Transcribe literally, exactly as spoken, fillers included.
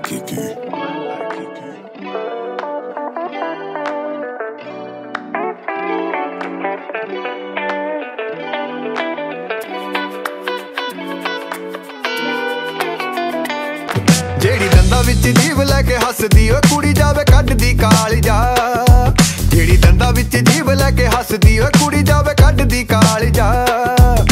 like Kiki. जेड़ी दंदा विच जीव लैके हसदी ओ कुड़ी जावे कड्डदी कालजा। जेड़ी दंदा विच जीव लैके हसदी ओ कुड़ी जावे कड्डदी कालजा।